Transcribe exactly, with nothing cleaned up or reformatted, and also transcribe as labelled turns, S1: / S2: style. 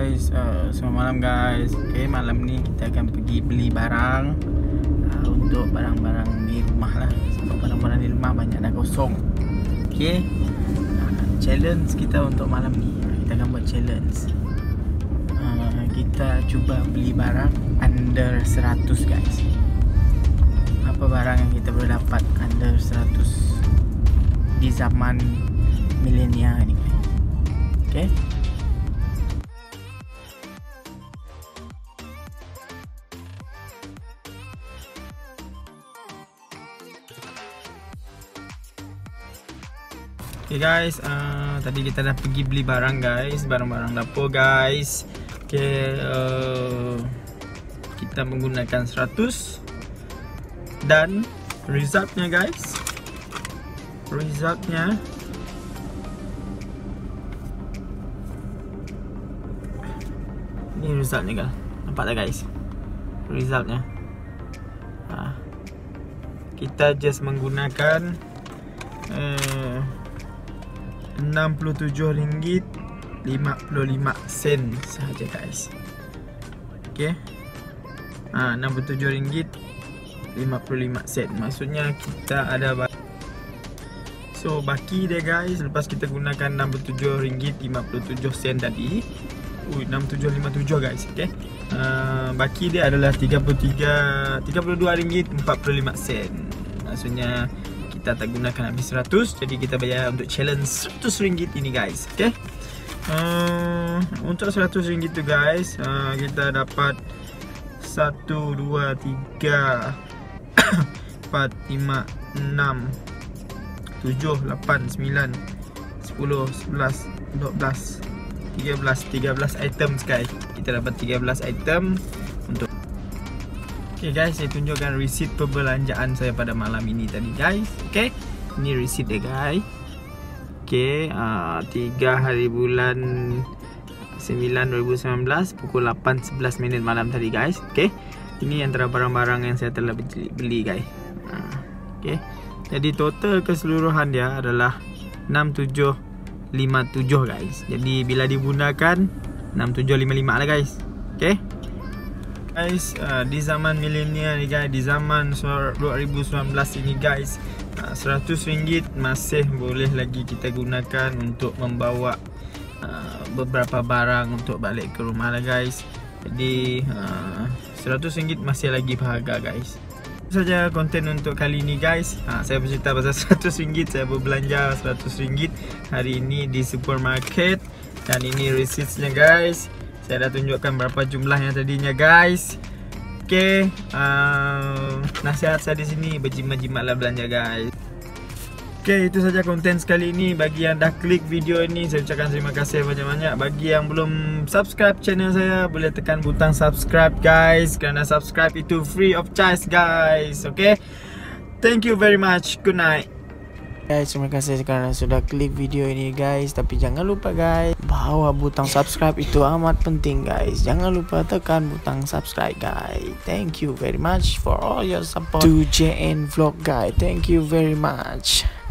S1: guys, uh, selamat malam guys. Okay, malam ni kita akan pergi beli barang uh, untuk barang-barang di rumah lah. Sebab barang-barang di rumah banyak dah kosong. Okay, uh, challenge kita untuk malam ni, kita akan buat challenge. uh, Kita cuba beli barang under seratus guys. Apa barang yang kita boleh dapat under seratus di zaman milenial ni. Okay, Okay guys, uh, tadi kita dah pergi beli barang guys, barang-barang dapur guys. Okay, uh, kita menggunakan seratus. Dan resultnya guys, Resultnya Ini resultnya kan, nampak tak guys? Resultnya ha. Kita just menggunakan uh, enam puluh tujuh ringgit lima puluh lima sen sahaja guys. Okay, ha, enam puluh tujuh ringgit lima puluh lima sen. Maksudnya kita ada ba So baki dia guys, lepas kita gunakan enam puluh tujuh ringgit lima puluh tujuh sen tadi, Ui, enam puluh tujuh lima puluh tujuh guys. Okay, uh, baki dia adalah tiga puluh tiga, tiga puluh dua ringgit empat puluh lima sen. Maksudnya kita tak gunakan habis seratus, jadi kita bayar untuk challenge seratus ringgit ini guys. Okay, uh, untuk seratus ringgit tu guys, uh, kita dapat satu, dua, tiga, empat, lima, enam, tujuh, lapan, sembilan, sepuluh, sebelas, dua belas, tiga belas, tiga belas item guys. Kita dapat tiga belas item untuk. Okay guys, saya tunjukkan receipt perbelanjaan saya pada malam ini tadi guys. Okay, ini receipt dia guys. Okay, uh, tiga hari bulan sembilan dua ribu sembilan belas pukul lapan sebelas minit malam tadi guys. Okay, ini antara barang-barang yang saya telah beli, beli guys. uh, Okay, jadi total keseluruhan dia adalah enam tujuh lima tujuh guys. Jadi bila digunakan enam tujuh lima lima lah guys. Okay guys, uh, di zaman milenial ni guys, di zaman dua ribu sembilan belas ini guys, uh, seratus ringgit masih boleh lagi kita gunakan untuk membawa Uh, beberapa barang untuk balik ke rumah lah guys. Jadi uh, seratus ringgit masih lagi berharga guys. Itu saja konten untuk kali ini guys. uh, Saya bercerita pasal seratus ringgit. Saya berbelanja seratus ringgit hari ini di supermarket. Dan ini receiptnya guys. Saya dah tunjukkan berapa jumlahnya tadinya guys. Okay, uh, nasihat saya di sini, berjimat-jimatlah belanja guys. Okay, itu saja konten sekali ini. Bagi yang dah klik video ini, saya ucapkan terima kasih banyak-banyak. Bagi yang belum subscribe channel saya, boleh tekan butang subscribe guys. Kerana subscribe itu free of charge guys. Okay, thank you very much. Good night guys. Terima kasih kerana sudah klik video ini guys. Tapi jangan lupa guys, bahawa butang subscribe itu amat penting guys. Jangan lupa tekan butang subscribe guys. Thank you very much for all your support to J N Vlog guys. Thank you very much.